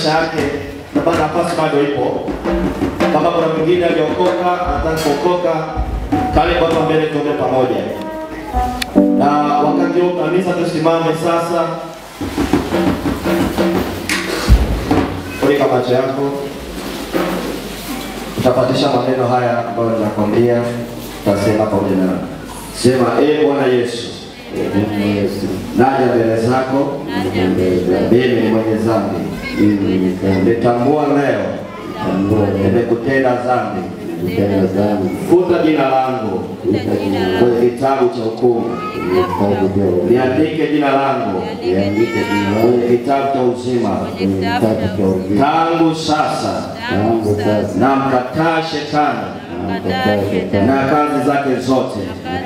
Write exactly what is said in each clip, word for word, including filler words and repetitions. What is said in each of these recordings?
maisha yake na bado nafasi bado ipo. Kama kuna mwingine aliokoka, anataka kuokoka, kale kwa mbele tuombe pamoja. Na wakati huu kanisa tusimame sasa. Funika macho yako. Utapatisha maneno haya ambayo ninakwambia, utasema pamoja nami. Sema, ee Bwana Yesu, naja mbele zako, mimi ni mwenye dhambi. Nitambua leo nimekutenda dhambi. Futa jina langu kwenye kitabu cha hukumu. Niandike jina langu kwenye kitabu cha uzima. Tangu sasa namkataa shetani na kazi zake zote.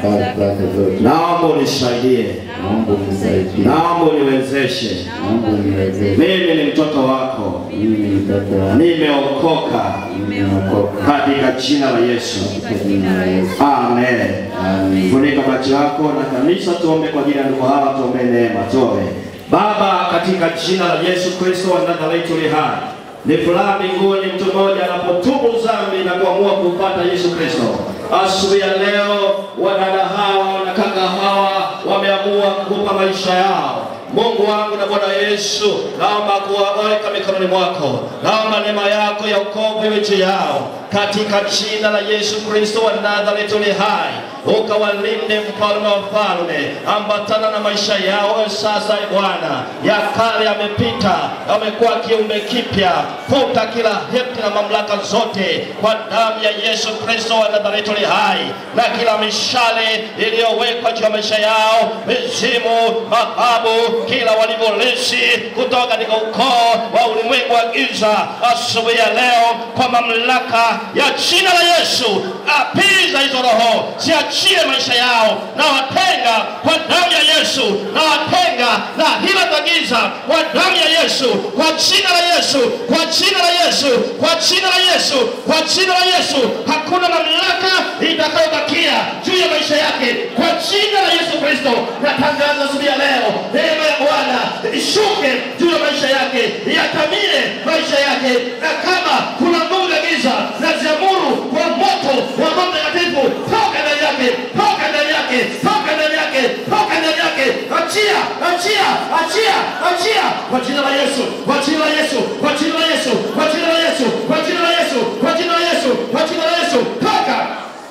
Naomba unisaidie, naomba uniwezeshe. Mimi ni mtoto wako, nimeokoka katika jina la Yesu. Amen. Funika macho yako na kanisa tuombe kwa ajili ya ndugu hawa, tuombe neema. Tuombe. Baba, katika jina la Yesu Kristo wa Nazareti aliye hai, ni furaha mbinguni mtu mmoja anapotubu dhambi na kuamua kupata Yesu Kristo. Asubuhi ya leo wadada hawa na kaka hawa wameamua kukupa maisha yao. Mungu wangu na Bwana Yesu, naomba kuwaweka mikononi mwako. Naomba neema yako ya wokovu iwe juu yao katika jina la Yesu Kristo wa Nazareti aliye hai. Ukawalinde mfalme wa falme, ambatana na maisha yao sasa Bwana. Ya kale yamepita, yamekuwa kiumbe kipya. Futa kila heti na mamlaka zote kwa damu ya Yesu Kristo wa Nazareti aliye hai. Na kila mishale iliyowekwa juu ya maisha yao, mizimu, mababu, kila walivyolisi kutoka katika ukoo wa ulimwengu wa giza, asubuhi ya leo kwa mamlaka ya jina la Yesu, apiza hizo roho, ziachie maisha yao, na watenga kwa damu ya Yesu, na watenga na hila za giza kwa damu ya Yesu, kwa jina la Yesu, kwa jina la Yesu, kwa jina la Yesu, kwa jina la Yesu. Hakuna mamlaka itakayobakia juu ya maisha yake kwa jina la Yesu Kristo. Natangaza asubuhi ya leo neema ya Bwana ishuke juu ya maisha yake, yatamie maisha yake, na kama kuna nguvu za giza na ziamuru kwa moto wa Roho Mtakatifu, toka ndani yake, toka ndani yake, toka ndani yake, toka ndani yake. Achia, achia, achia, achia kwa jina la Yesu, kwa jina la Yesu, kwa jina la Yesu, kwa jina la Yesu, kwa jina la Yesu, kwa jina la Yesu, kwa jina la Yesu. Toka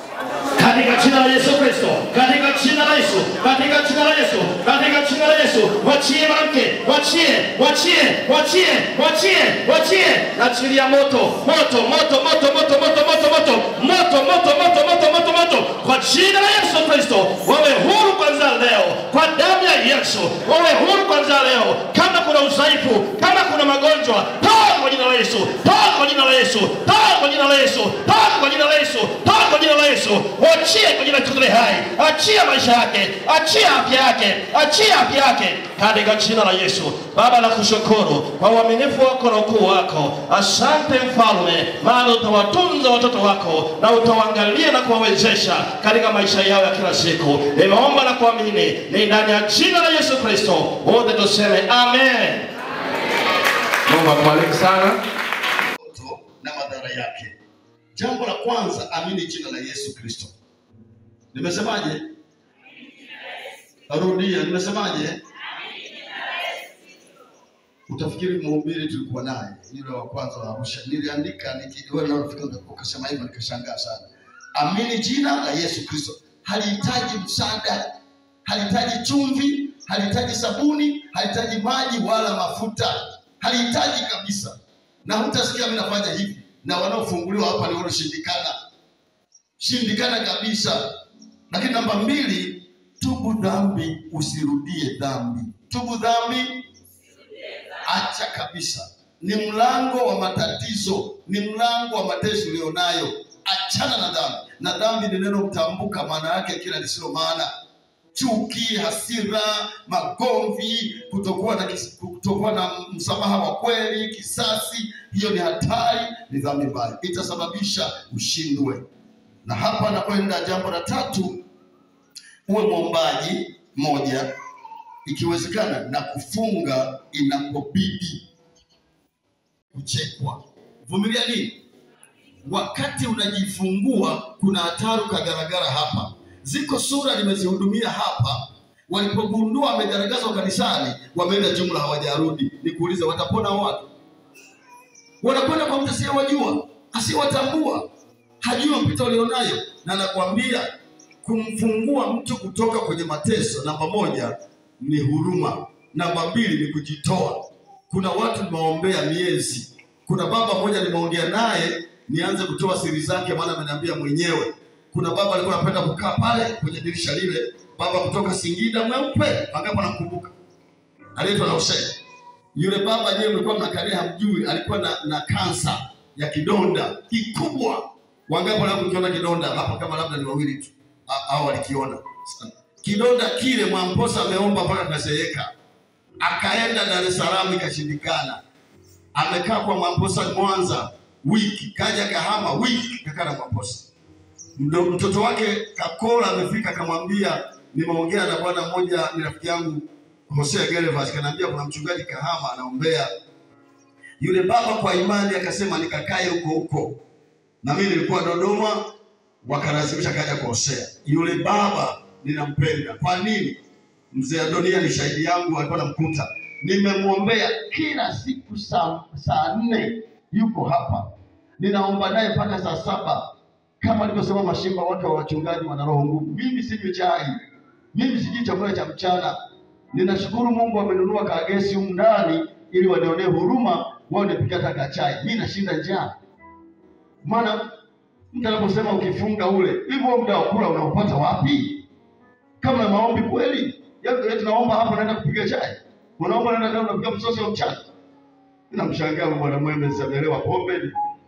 katika jina la Yesu Kristo, katika jina la Yesu, katika jina la Yesu, katika jina la Yesu. Wachie mwanamke, wachie, wachie, wachie, wachie, wachie. Achilia moto, moto, moto, moto, moto, moto, moto, moto, moto, moto, moto, moto, moto, moto, kwa jina la Yesu Kristo. Wawe huru kwanza leo kwa damu ya Yesu. Wawe huru kwanza leo. Kama kuna udhaifu, kama kuna magonjwa, toa kwa jina la Yesu, toa kwa jina la Yesu, toa kwa jina la Yesu, toa kwa jina la Yesu, toa kwa jina la Yesu. Achia kwa jina la hai, achia maisha yake, achia afya yake, achia afya yake katika jina la Yesu. Baba, nakushukuru kwa uaminifu wako na ukuu wako. Asante Mfalme, maana utawatunza watoto wako na utawaangalia na kuwawezesha katika maisha yao ya kila siku. Nimeomba na kuamini ni ndani ya jina la Yesu Kristo. Wote tuseme amen. Mungu akubariki sana. Na madhara yake. Jambo la kwanza, amini jina la Yesu Kristo. Nimesemaje? Arudia, nimesemaje? Utafikiri mhubiri tulikuwa naye yule wa kwanza wa Arusha. Niliandika nikijiona nafika ukasema hivyo nikashangaa sana. Amini jina la Yesu Kristo. Halihitaji msaada, halihitaji chumvi, halihitaji sabuni, halihitaji maji wala mafuta. Halihitaji kabisa. Na hutasikia mimi nafanya hivi na wanaofunguliwa hapa ni walioshindikana. Shindikana kabisa. Lakini namba mbili, tubu dhambi, usirudie dhambi. Tubu dhambi, acha kabisa. Ni mlango wa matatizo, ni mlango wa mateso ulionayo. Achana na dhambi. Na dhambi ni neno mtambuka, maana yake kila lisilo maana. Chuki, hasira, magomvi, kutokuwa na kutokuwa na msamaha wa kweli, kisasi, hiyo ni hatari, ni dhambi mbaya. Itasababisha ushindwe. Na hapa nakwenda jambo la tatu, uwe mwombaji moja, ikiwezekana na kufunga inapobidi. kuchekwa. Vumilia nini? Wakati unajifungua kuna hatari kagaragara hapa. Ziko sura nimezihudumia hapa, walipogundua wamegaragazwa kanisani, wameenda jumla hawajarudi. Nikuulize, watapona watu? Wanakwenda kwa mtu asiyewajua, asiyewatambua, hajui mpito ulionayo. Na nakwambia kumfungua mtu kutoka kwenye mateso, namba moja ni huruma, namba mbili ni kujitoa. Kuna watu nimeombea miezi. Kuna baba mmoja nimeongea naye nianze kutoa siri zake, maana ameniambia mwenyewe. Kuna baba alikuwa anapenda kukaa pale kwenye dirisha lile, baba kutoka Singida mweupe, angapo nakumbuka. Aliitwa Hussein. Yule baba yeye mlikuwa mnakalia hamjui, alikuwa na, na kansa ya kidonda kikubwa. Wangapo na kukiona kidonda hapa kama labda ni wawili tu au walikiona. Kidonda kile Mwamposa ameomba mpaka kazeeka. Akaenda Dar es Salaam ikashindikana. Amekaa kwa Mwamposa Mwanza wiki, kaja Kahama wiki, kakaa na Mwamposa. Mtoto wake Kakola amefika, akamwambia nimeongea na bwana mmoja, ni rafiki yangu Hosea Gervas, kanambia kuna mchungaji Kahama anaombea. Yule baba kwa imani akasema nikakae huko huko. Na mimi nilikuwa Dodoma, wakalazimisha kaja kwa Hosea. Yule baba ninampenda. Kwa nini? Mzee Adonia ni shahidi yangu, alikuwa anamkuta. Nimemuombea kila siku saa saa nne yuko hapa. Ninaomba naye mpaka saa saba. Kama alivyosema Mashimba, watu wa wachungaji wana roho ngumu. Mimi sinywi chai. Mimi siji chakula cha mchana. Ninashukuru Mungu amenunua kagesi humu ndani ili wanionee huruma, wao nipika taka chai. Mimi nashinda njaa. Maana mtu anaposema ukifunga ule, hivyo muda wa kula unaupata wapi? Kama na maombi kweli, yetu tunaomba hapa naenda kupiga chai. Unaomba naenda kama unapiga msosi wa mchana. Ninamshangaa bwana Mwembe zamelewa pombe.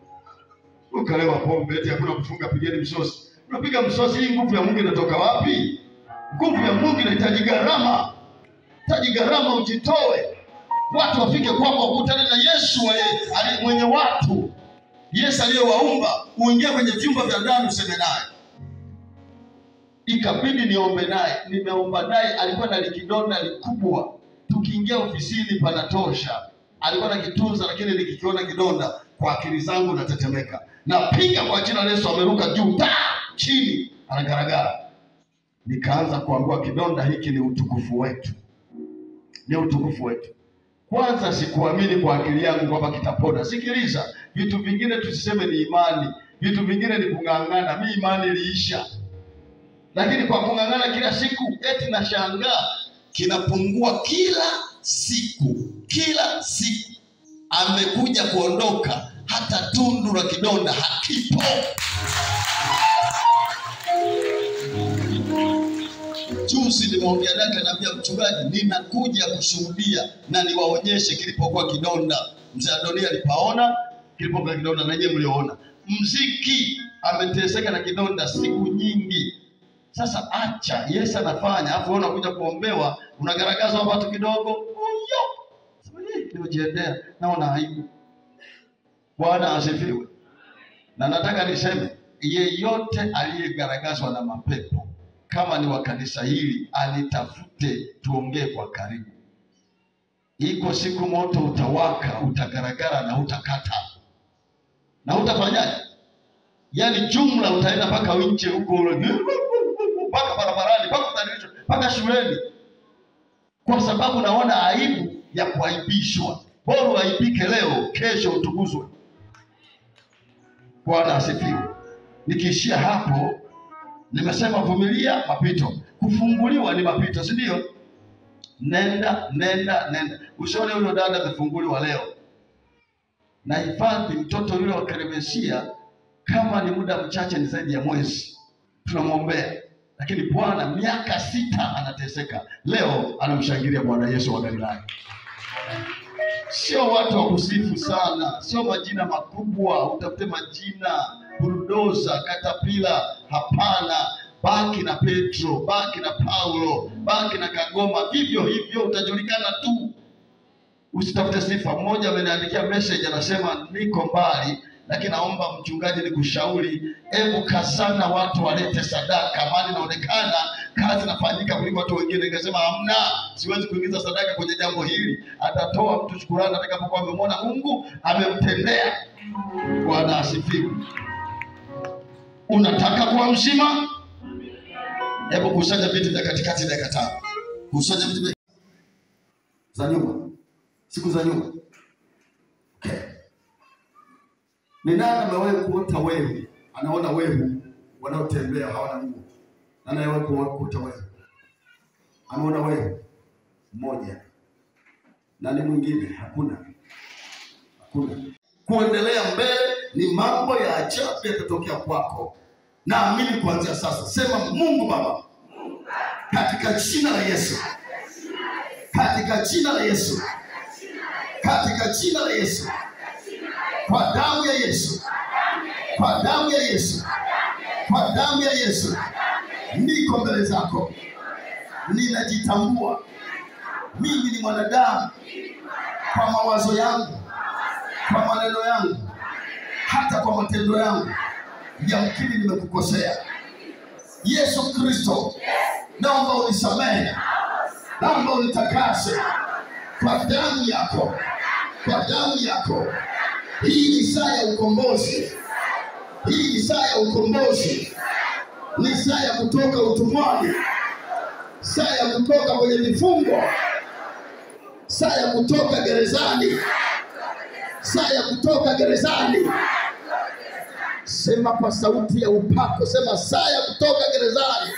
Ukalewa pombe eti hakuna kufunga, pigeni msosi. Unapiga msosi, hii nguvu ya Mungu inatoka wapi? Nguvu ya Mungu inahitaji gharama. Inahitaji gharama, ujitoe. Watu wafike kwako wakutane na Yesu ali mwenye watu. Yesu aliyewaumba, uingie kwenye vyumba vya ndani useme naye. Ikabidi niombe naye, nimeomba naye, alikuwa na likidonda likubwa. Tukiingia ofisini panatosha. Alikuwa na kitunza, lakini nikikiona kidonda kwa akili zangu natetemeka. Napiga kwa jina la Yesu, ameruka juu, ta chini, anagaragara. Nikaanza kuambia kidonda hiki ni utukufu wetu. Ni utukufu wetu. Kwanza sikuamini kwa akili yangu kwamba kitapona. Sikiliza, vitu vingine tusiseme ni imani, vitu vingine ni kung'ang'ana. Mimi imani iliisha. Lakini kwa kung'ang'ana kila siku, eti nashangaa kinapungua kila siku. Kila siku amekuja kuondoka, hata tundu la kidonda hakipo. Juzi nimeongea naye, ananiambia mchungaji, ninakuja kushuhudia na niwaonyeshe kilipokuwa kidonda. Mzee Adonia alipaona kilipokuwa kidonda, na yeye mliona. Mziki ameteseka na kidonda siku nyingi. Sasa acha, Yesu anafanya, afu wewe unakuja kuombewa, unagaragaza watu kidogo. Uyo. Nimejiendea, naona aibu. Bwana asifiwe. Na nataka niseme, yeyote aliyegaragazwa na mapepo, kama ni wa kanisa hili, anitafute tuongee kwa karibu. Iko siku moto utawaka, utagaragara na utakata. Na utafanyaje? Yaani jumla utaenda mpaka nje huko, mpaka barabarani, mpaka mtanilisho, mpaka shuleni. Kwa sababu naona aibu ya kuaibishwa. Bora uaibike leo, kesho utukuzwe. Bwana asifiwe. Nikiishia hapo, nimesema vumilia mapito. Kufunguliwa ni mapito, si ndio? Nenda, nenda, nenda. Usione yule dada amefunguliwa leo. Na hifadhi mtoto yule wa Keremesia, kama ni muda mchache, ni zaidi ya mwezi. Tunamwombea. Lakini Bwana miaka sita anateseka. Leo anamshangilia Bwana Yesu wa Galilaya. Sio watu wa kusifu sana, sio majina makubwa, utafute majina bulldozer, katapila, hapana. Baki na Petro, baki na Paulo, baki na Kagoma, vivyo hivyo utajulikana tu. Usitafute sifa. Mmoja ameniandikia message anasema niko mbali, lakini naomba mchungaji nikushauri, hebu kasana watu walete sadaka, maana inaonekana kazi inafanyika kuliko watu wengine. Nikasema hamna, siwezi kuingiza sadaka kwenye jambo hili. Atatoa mtu shukrani atakapokuwa amemwona Mungu amemtendea. Bwana asifiwe. Unataka kuwa mzima? Hebu kusanya vitu vya katikati dakika tano. Kusanya vitu vya za nyuma. Siku za nyuma. Okay. Ni nani amewahi kuota wewe? Anaona wewe wanaotembea hawana nguo. Nani amewahi kuota wewe? Anaona wewe mmoja. Nani mwingine? Hakuna. Hakuna. Kuendelea mbele ni mambo ya ajabu yatatokea kwako. Naamini kuanzia sasa. Sema Mungu Baba. Katika jina la Yesu. Katika jina la Yesu. Katika jina la Yesu. Kwa damu ya Yesu. Kwa damu ya Yesu. Kwa damu ya Yesu. Niko mbele zako. Ninajitambua. Mimi ni mwanadamu. Kwa mawazo yangu. Kwa maneno yangu. Hata kwa matendo yangu. Yamkini nimekukosea. Yesu Kristo. Naomba unisamehe. Naomba unitakase. Kwa damu yako. Kwa damu yako. Hii ni saa ya ukombozi. Hii ni saa ya ukombozi. Ni saa ya kutoka utumwani. Saa ya kutoka kwenye vifungo. Saa ya kutoka gerezani. Saa ya kutoka gerezani. Sema kwa sauti ya upako. Sema saa ya kutoka gerezani.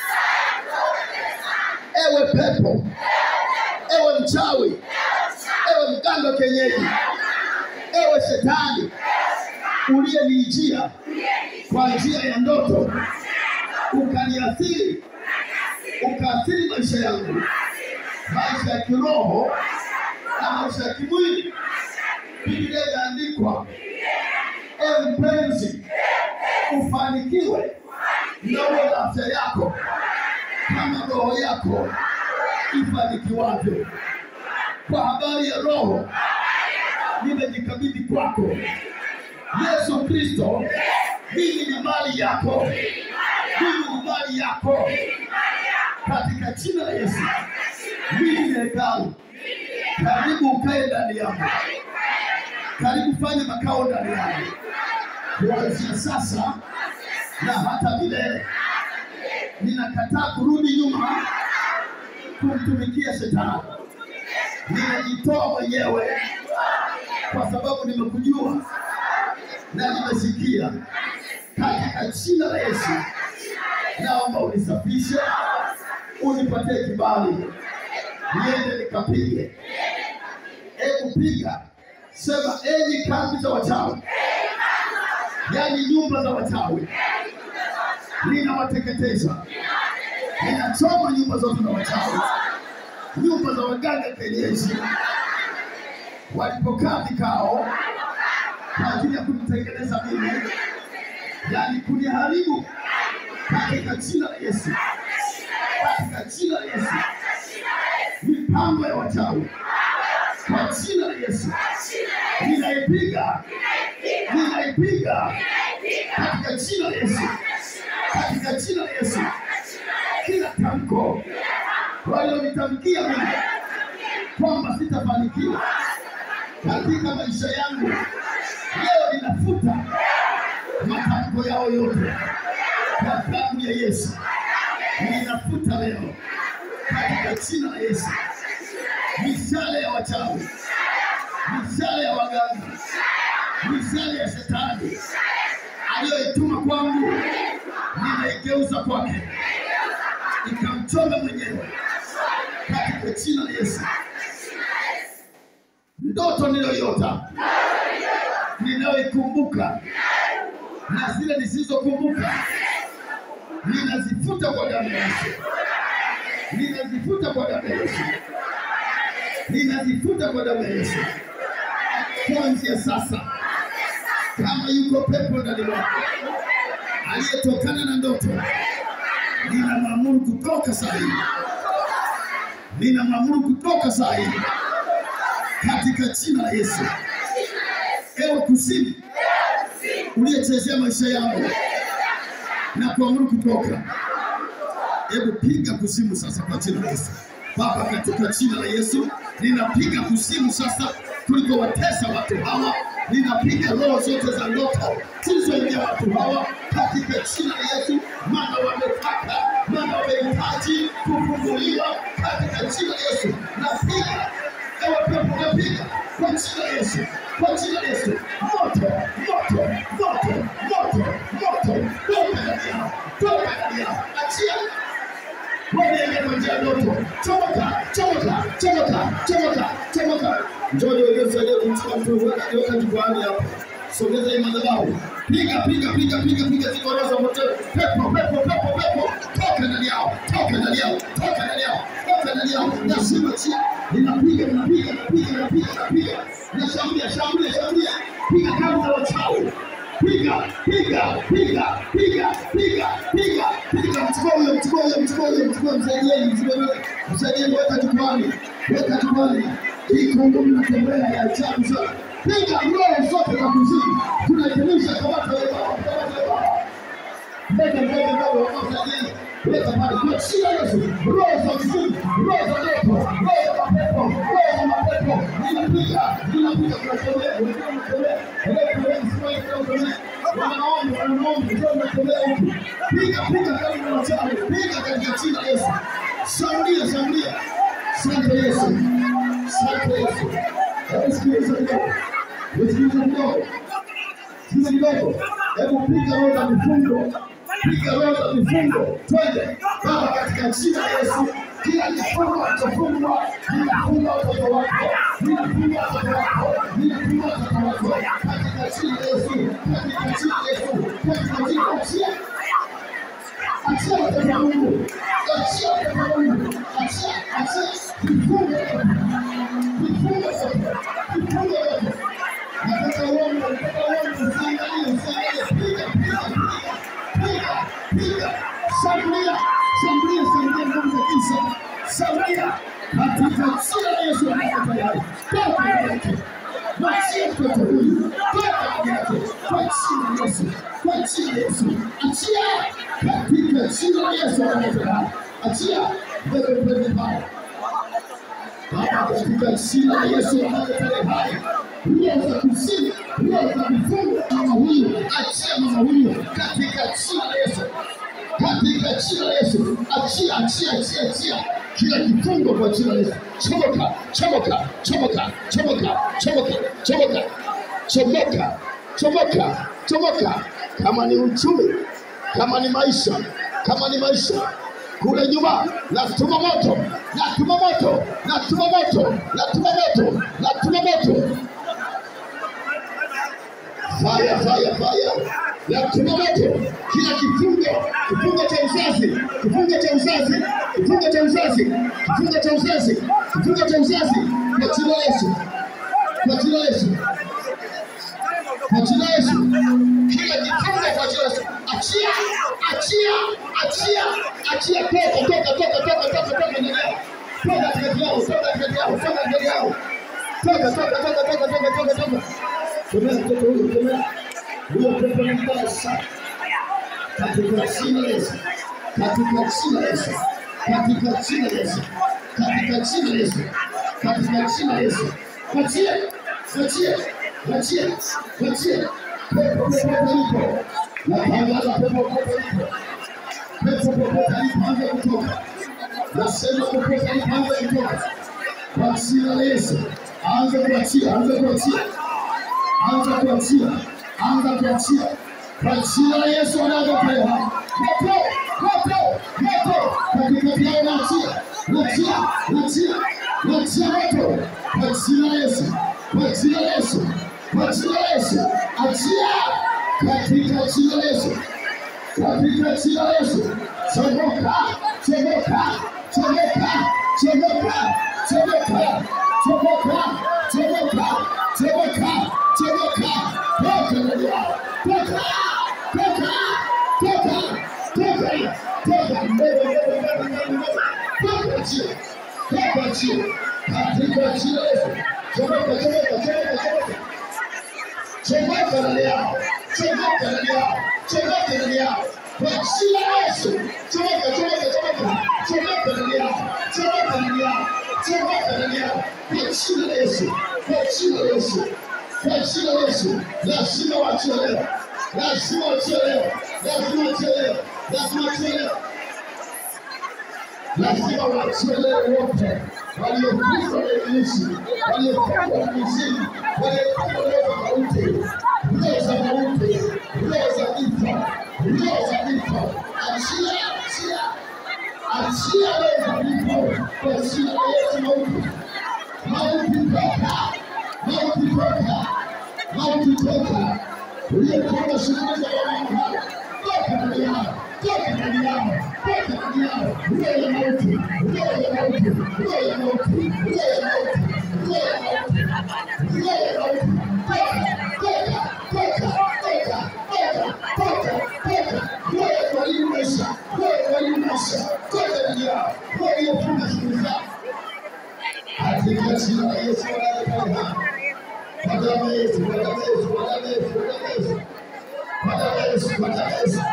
Ewe pepo. Ewe mchawi. Ewe mganga kienyeji. Ewe shetani uliyenijia kwa njia ya ndoto, ukaniathiri, ukaathiri maisha yangu, maisha ya kiroho na maisha ya kimwili. Biblia inaandikwa, ewe mpenzi, ufanikiwe na uwe na afya yako kama roho yako ifanikiwavyo. Kwa habari ya roho, nimejikabidhi kwako. Yesu Kristo, mimi ni mali yako. Mimi ni mali yako. Katika jina la Yesu. Mimi ni hekalu. Karibu ukae ndani yangu. Karibu fanye makao ndani yangu. Kuanzia sasa na hata milele. Ninakataa kurudi nyuma kumtumikia shetani. Ninajitoa mwenyewe kwa sababu nimekujua na nimesikia. Katika jina la Yesu naomba unisafishe, unipatie kibali niende nikapige. Hebu piga. Sema enyi kambi za wachawi, yani nyumba za wachawi, ninawateketeza. Ninachoma nyumba zote za wachawi, nyumba za waganga kienyeji walipokaa vikao kwa ajili ya kunitengeneza mimi, yani kuniharibu. Katika jina la Yesu. Katika jina la Yesu. Mipango ya wachawi kwa jina la Yesu ninaipiga. Ninaipiga katika jina la Yesu. Katika jina la Yesu. Kila tamko walionitamkia mimi kwamba sitafanikiwa katika maisha yangu, leo ninafuta matamko yao yote kwa damu ya Yesu. Ninafuta leo katika jina la Yesu. Mishale ya wachawi, mishale ya waganga, mishale ya shetani aliyoituma kwangu, ninaigeuza kwake, nikamchome mwenyewe katika jina la Yesu. Ndoto niliyoyota ninayoikumbuka na zile nisizokumbuka ninazifuta kwa damu ya Yesu. Ninazifuta kwa damu ya Yesu. Ninazifuta kwa damu ya Yesu. Kuanzia sasa, kama yuko pepo ndani mwako aliyetokana na ndoto, ninamwamuru kutoka saa hii. Ninamwamuru kutoka saa hii katika jina la Yesu. Ewe kuzimu uliyechezea maisha yangu, na kuamuru kutoka. Hebu piga kuzimu sasa kwa jina la Yesu. Baba, katika jina la Yesu, ninapiga kuzimu sasa kuliko watesa watu hawa. Ninapiga roho zote za ndoto zilizoingia watu hawa katika jina la Yesu. Maana wametaka, maana wamehitaji kufunguliwa katika jina la Yesu. Napiga ewe pepo, napiga kwa jina la Yesu, kwa jina la Yesu. Moto, moto, moto, moto, moto, toka ndani yao, toka ndani yao, achia wale kwa njia ndoto. Chomoka, chomoka, chomoka, chomoka, chomoka. Njoo ongeza leo kumchukua mtu weka weka jukwani hapo. Sogeza hii madhabahu. Piga piga piga piga piga zikoroza moto. Pepo pepo pepo pepo. Toka ndani yao, toka ndani yao, toka ndani yao, toka ndani yao. Nasema chia. Ninapiga ninapiga ninapiga ninapiga ninapiga. Nashambulia shambulia shambulia. Piga kama za wachawi. Piga piga piga piga piga piga piga. Mchukua huyo, mchukua huyo, mchukua huyo, mchukua msaidieni, msaidieni. Msaidieni weka jukwani. Weka jukwani. Hii Kongo mnatembea ya ajabu sana. Piga roho zote za kuzimu. Tunaikemisha kamata wewe baba, kamata wewe baba. Mbele mbele mbele wakafanya. Weka pale kwa jina la Yesu. Roho za kuzimu, roho za ndoto, roho za mapepo, roho za mapepo. Ninapiga, ninapiga kwa tembea, unatembea. Hebu wewe msiwahi kutembea. Wanaomba, wanaomba, ndio mnatembea huko. Piga piga kama mnachawi. Piga katika jina la Yesu. Shambulia, shambulia. Asante Yesu. Asante Yesu. Hebu sikiliza kidogo. Sikiliza kidogo. Sikiliza kidogo. Hebu piga roho za vifungo. Piga roho za vifungo. Twende. Baba, katika jina la Yesu. Kila kifungo kitafungwa. Ninafunga watoto wako. Ninafunga watoto wako. Ninafunga watoto wako. Katika jina la Yesu. Katika jina la Yesu. Katika jina la Yesu. Achia watoto wa Mungu. Achia watoto wa Mungu. Achia, achia. Vifungo. Vifungo. Vifungo. Nataka uone, nataka uone, usiangalie, usiangalie. Piga, piga, piga. Piga, piga. Shambulia, shambulia, shambulia nguvu za giza. Shambulia. Katika jina la Yesu Kristo tayari. Toka yake. Mwachie mtoto huyu. Toka yake. Kwa jina la Yesu. Kwa jina la Yesu. Achia. Katika jina la Yesu Kristo tayari. Achia. Wewe mbele pale. Baba, katika jina la Yesu Kristo tayari. Roho za kuzimu, roho za vifungo, mama huyu, achia mama huyu katika jina la Yesu. Katika jina la Yesu, achia, achia, achia, achia kila kifungo kwa jina la Yesu. Chomoka, chomoka, chomoka, chomoka, chomoka, chomoka, chomoka, chomoka, chomoka. Kama ni uchumi, kama ni maisha, kama ni maisha kule nyuma, natuma moto, natuma moto, natuma moto, natuma moto, natuma moto. Fire, fire, fire. Natuma moto kila kifungo, kifungo cha uzazi, kifungo cha uzazi, kifungo cha uzazi, kifungo cha uzazi, kifungo cha uzazi kwa jina la Yesu. Kwa jina la Yesu. Kwa jina la Yesu. Kila kifungo kwa jina la Yesu. Achia, achia, achia, achia, toka, toka, toka, toka, toka, toka ndani yao. Toka ndani yao, toka ndani yao, toka ndani yao. Toka, toka, toka, toka, toka, toka, toka. Kemea mtoto huyu, kemea. Huyo pepo ni mbaya sana. Katika jina la Yesu. Katika jina la Yesu. Katika jina la Yesu. Katika jina la Yesu. Katika jina la Yesu. Achia, achia, achia, achia. Pepo, pepo, pepo. Natangaza pepo, pepo, pepo. Pepo, pepo, pepo, anza kutoka. Nasema pepo, pepo, anza kutoka. Kwa jina la Yesu. Anza kuachia, anza kuachia. Anza kuachia, anza kuachia. Kwa jina la Yesu anavyopea. Moto, moto, moto. Katika yao naachia, naachia, naachia, naachia moto. Kwa jina la Yesu, kwa jina la Yesu, kwa jina la Yesu. Achia. Katika jina la Yesu. Katika jina la Yesu. Chomoka, chomoka, chomoka, chomoka, chomoka, chomoka, chomoka, chomoka. Chomoka, toka ndani yao, toka, toka, toka, toka, toka, mbele, mbele, mbele, mbele, mbele, toka chini, toka chini, katika jina la Yesu. Chomoka, chomoka, chomoka, chomoka, chomoka ndani yao, chomoka ndani yao, chomoka ndani yao, kwa jina la Yesu. Chomoka, chomoka, chomoka, toka ndani yao kwa jina la Yesu, kwa jina la Yesu, kwa jina la Yesu. Lazima waachiwe leo, lazima waachiwe leo, lazima waachiwe leo, lazima waachiwe leo, lazima waachiwe leo wote waliokufa na ibilisi, waliokufa na mizimu, waliokufa na mauti, roho za mauti, roho za vita, roho za vita. Achia, achia, achia roho za vita kwa jina la Yesu. Mauti, mauti toka, mauti toka, mauti toka. Uliokuwa shughuli za Mungu hapa, toka ndani yao, toka ndani yao, toka ndani yao. Roho ya mauti, roho ya mauti, roho ya mauti, roho ya mauti, roho ya mauti, roho ya mauti. Toka, toka, toka, toka, toka, toka, toka. Roho ya mwalimu maisha, roho ya mwalimu maisha, toka ndani yao. Roho iliyofunga shughuli zao. Katika jina la Yesu wanayekaa. Kwa damu ya Yesu, kwa damu ya Yesu, kwa damu ya Yesu, kwa damu ya Yesu, kwa damu ya Yesu,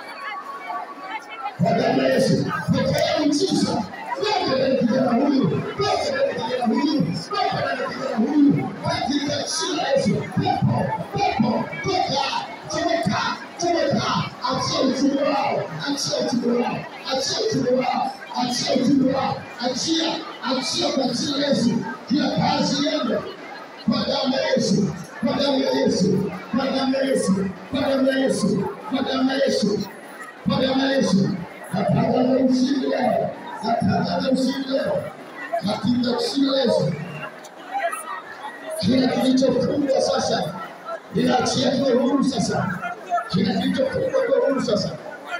kwa damu ya Yesu, pokea mchiza, toka ndani kijana huyu, toka ndani kijana huyu, toka ndani kijana huyu, katika jina la Yesu. Pepo, pepo, toka, toka, toka, achia uchumi wao, achia uchumi wao, achia uchumi wao, achia uchumi wao, achia, achia kwa jina la Yesu. Kila kazi iende kwa damu ya Yesu, kwa damu ya Yesu, kwa damu ya Yesu, kwa damu ya Yesu, kwa damu ya Yesu, kwa damu ya Yesu. Natangaza ushindi leo, natangaza ushindi leo katika jina la Yesu. Kila kilichofungwa sasa inaachia kwa huru sasa, kila kilichofungwa kwa huru sasa.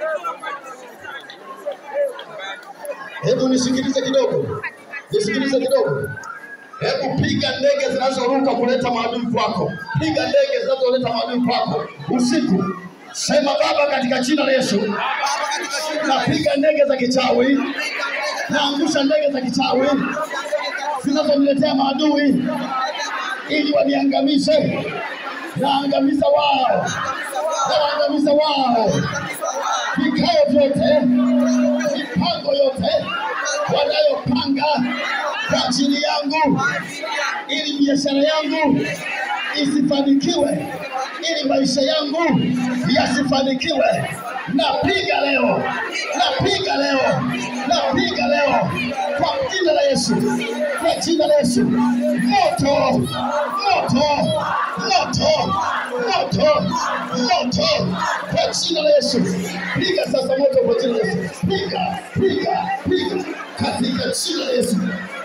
Hebu nisikilize kidogo, nisikilize kidogo. Hebu piga ndege zinazoruka kuleta maadui kwako. Piga ndege zinazoleta maadui kwako usiku. Sema Baba katika jina la Yesu. Napiga ndege za kichawi. Naangusha ndege za kichawi zinazoniletea maadui ili waniangamize. Naangamiza wao. Naangamiza wao. Vikao vyote, mipango yote wanayopanga kwa ajili yangu, ili biashara yangu isifanikiwe, ili maisha yangu yasifanikiwe. Napiga leo, napiga leo, napiga leo kwa jina la Yesu, kwa jina la Yesu. Moto, moto, moto, moto, moto kwa jina la Yesu. Piga sasa moto kwa jina la Yesu. Piga, piga, piga katika jina la Yesu.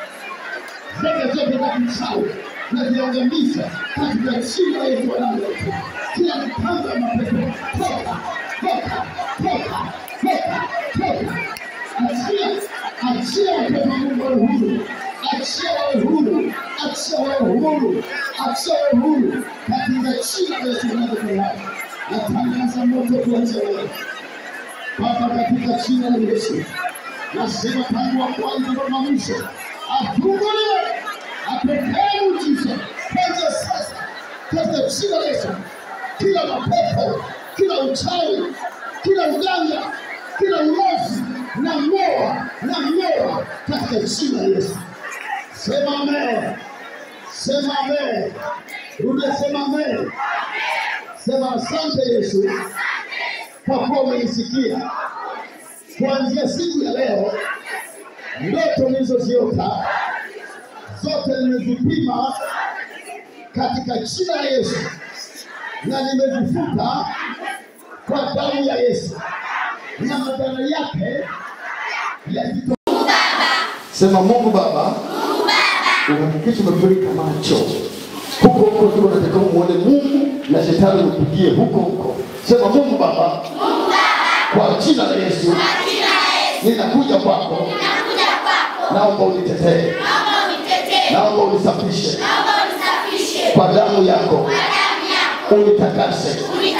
Ndege zote za kichawi naziangamiza katika jina la Yesu. Kila mpango wa mapepo toka, toka, toka, toka, toka. Achia, achia watoto wa Mungu wawe huru, achia wawe huru, achia wawe huru, achia wawe huru katika jina la Yesu. Natangaza moto kuanzia leo Baba, katika jina la Yesu. Nasema tangu wa kwanza mpaka mwisho afunguliwe, apokee muujiza kwanza sasa katika jina la Yesu. Kila mapepo, kila uchawi, kila uganga, kila uovu na moa na moa katika jina la Yesu. Sema amen, sema amen, unasema amen. Sema asante Yesu kwa kuwa umenisikia. Kuanzia siku ya leo, ndoto nilizoziota zote nimezipima katika jina la Yesu, na nimezifuta kwa damu ya Yesu, na madhara yake yazito. Sema Mungu Baba, uhakikishe umefurika macho huko huko, tuko nataka muone Mungu na shetani upigie huko huko. Sema Mungu Baba, kwa jina la Yesu, ninakuja kwako, naomba unitetee, naomba unisafishe kwa damu yako, unitakase,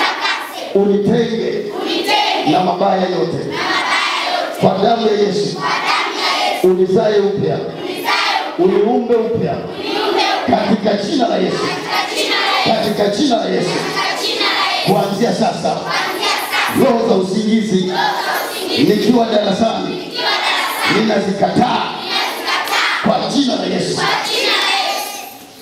unitenge na mabaya yote kwa damu ya Yesu. Unizae upya, uniumbe upya katika jina la Yesu, katika jina la Yesu. Kuanzia sasa, roho za usingizi nikiwa darasani ninazikataa kwa jina la Yesu.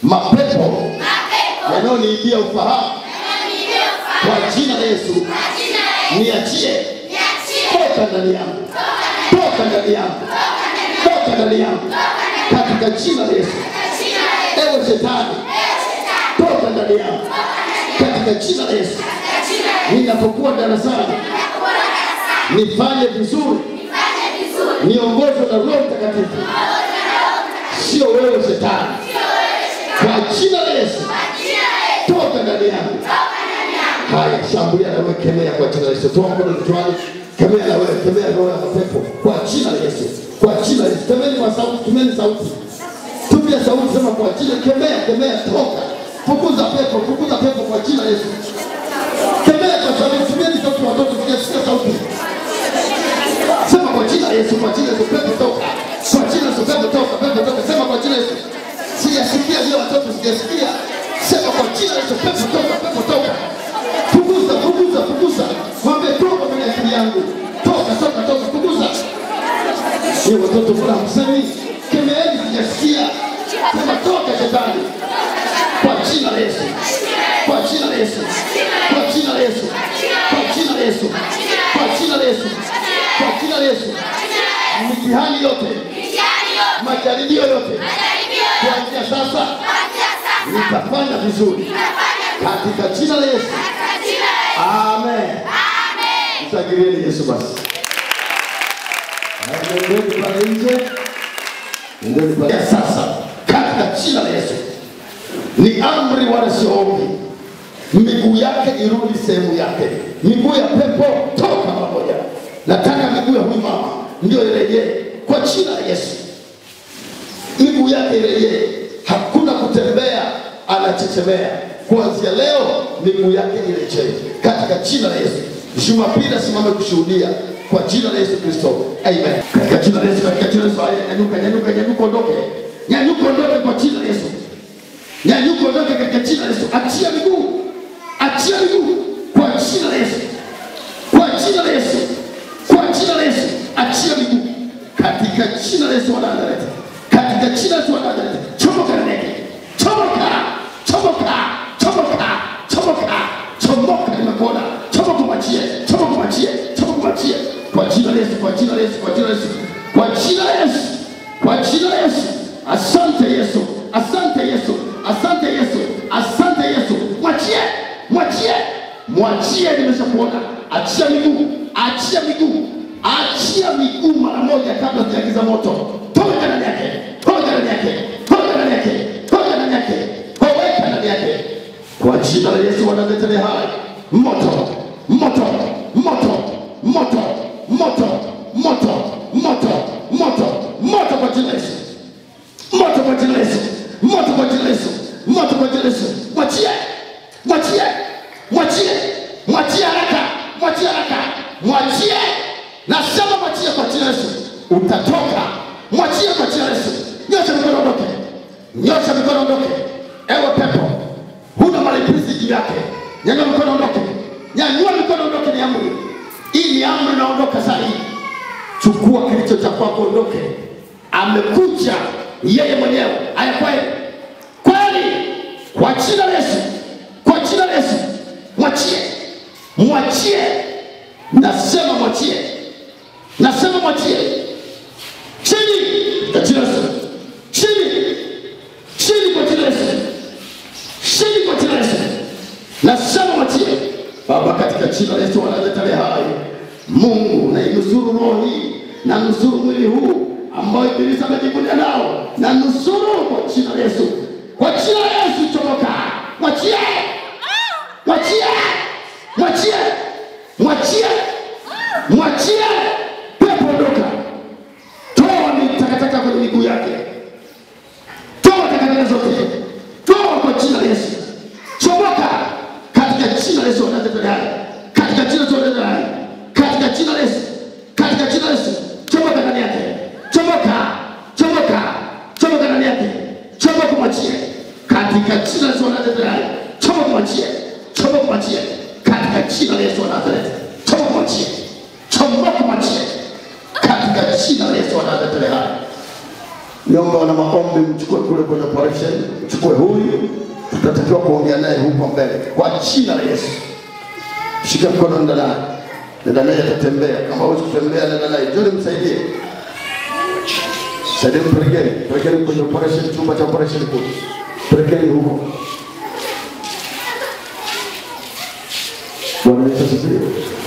mapepo yanayoniibia ufahamu kwa jina la Yesu niachie, toka ndani yangu, toka ndani yangu, toka ndani yangu katika jina la Yesu. Ewe shetani, toka ndani yangu katika jina la Yesu. Ninapokuwa darasani nifanye vizuri, niongozwe na Roho Mtakatifu, sio wewe shetani. Kwa jina la Yesu, toka ndani yangu. Haya, shambulia na wewe, kemea kwa jina la Yesu. Toa mkono kichwani, kemea na wewe, kemea roho ya mapepo kwa jina la Yesu. Kwa jina la Yesu, temeni kwa sauti, tumeni sauti. Tumia sauti, sema kwa jina, kemea, kemea, toka. Fukuza pepo, fukuza pepo kwa jina la Yesu. Kemea kwa sauti, tumeni sauti watoto, sikia sauti. Sema kwa jina la Yesu, kwa jina la Yesu, pepo toka. Kwa jina la Yesu, pepo toka, pepo toka. Sema kwa jina la Yesu. Sijasikia hiyo watoto, sijasikia. Sema kwa jina la Yesu, pepo toka, pepo toka. Fukuza, fukuza, fukuza. Mwambie toka kwenye akili yangu. Toka, toka, toka, fukuza. Hiyo watoto mbona msemi? Kemeeni, sijasikia. Sema toka shetani. Kwa jina la Yesu. Kwa jina la Yesu. Kwa jina la Yesu. Kwa jina la Yesu. Kwa jina la Yesu. Kwa jina la Yesu. Mitihani yote, majaribio yote, kuanzia sasa nitafanya vizuri katika jina la Yesu. Amen. Mshangilie Yesu basi. Nendeni pale nje. Nendeni pale sasa katika jina la Yesu. Ni amri wala sio ombi. Miguu yake irudi sehemu yake. Miguu ya pepo toka pamoja. Nataka miguu ya huyu mama ndio irejee kwa jina la Yesu. Miguu yake irejee. Hakuna kutembea anachechemea. Kuanzia leo miguu yake irejee katika jina la Yesu. Jumapili simame kushuhudia kwa jina la Yesu Kristo. Amen. Katika jina la Yesu, katika jina la Yesu, nyanyuka, nyanyuka, nyanyuka, ondoke. Nyanyuka, ondoke kwa jina la Yesu. Nyanyuka, ondoke katika jina la Yesu. Achia miguu. Achia miguu kwa jina la Yesu. Kwa jina la Yesu. Kwa jina la Yesu. Achia miguu katika jina la Yesu wa Nazareti. Katika jina la Yesu wa Nazareti. Chomoka ndege. Chomoka. Chomoka. Chomoka. Chomoka. Chomoka nimekuona. Chomoka mwachie. Chomoka mwachie. Chomoka mwachie. Kwa jina la Yesu, kwa jina la Yesu, kwa jina la Yesu. Kwa jina la Yesu. Kwa jina la Yesu. Asante Yesu. Asante Yesu. Asante Yesu. Asante Yesu. Mwachie. Mwachie. Mwachie, nimeshakuona. Achia miguu. Achia miguu. Achia miguu mara moja kabla sijagiza moto. Toka ndani yake. Toka ndani yake. Toka ndani yake. Toka ndani yake. Weka ndani yake. Kwa jina la Yesu wa Nazareti hai. Moto. Moto. Moto. Moto. Moto. Moto. Moto. Moto. Moto kwa jina la Yesu. Moto kwa jina la Yesu. Moto kwa jina la Yesu. Moto kwa jina la Yesu. Mwachie. Mwachie. Mwachie. Mwachie haraka. Mwachie haraka. Mwachie. Nasema mwachie kwa jina la Yesu. Utatoka. Mwachie kwa jina la Yesu. Nyosha mikono ondoke. Nyosha mikono ondoke. Ewe pepo, huna malipizi juu yake. Nyanyua mikono ondoke. Nyanyua mikono ondoke, ni amri. Hii ni amri naondoka sasa hivi. Chukua kilicho cha kwako ondoke. Amekuja yeye mwenyewe. Haya kweli. Kweli. Kwa jina la Yesu. Kwa jina la Yesu. Mwachie. Mwachie. Nasema mwachie. Nasema mwachie. Chini. Kwa jina la Yesu. Chini. Chini kwa jina la Yesu. Chini kwa jina la Yesu. Nasema mwachie. Baba, katika jina la Yesu wa Nazareti hai. Mungu, na inusuru roho hii, na nusuru mwili huu ambao Ibilisi amejibunia nao, na nusuru kwa jina la Yesu. Kwa jina la Yesu chomoka. Mwachie. Mwachie. Mwachie. Mwachie. Mwachie. Pepo ondoka. Toa mitakataka kwenye miguu yake. Toa takataka zote. Toa kwa jina la Yesu. Chomoka katika jina la Yesu wa Nazareti hai. Katika jina la Yesu wa Nazareti hai. Katika jina la Yesu. Katika jina la Yesu. Chomoka ndani yake. Chomoka. Chomoka. Chomoka ndani yake. Chomoka mwachie. Katika jina la Yesu wa Nazareti hai. Chomoka mwachie. Chomoka mwachie. Katika jina la Yesu wa Nazareti. Chomoka mwachie. Chomoka mwachie. Katika jina la Yesu wa Nazareti hai. Niomba wana maombi mchukue kule kwenye operation, mchukue huyu, tutatakiwa kuongea naye huko mbele. Kwa jina la Yesu. Shika mkono nenda naye. Nenda naye atatembea. Kama huwezi kutembea nenda naye. Njoo nimsaidie. Saidia mpelekeni. Pelekeni kwenye operation, chumba cha operation kule. Pelekeni huko. Bwana Yesu asifiwe.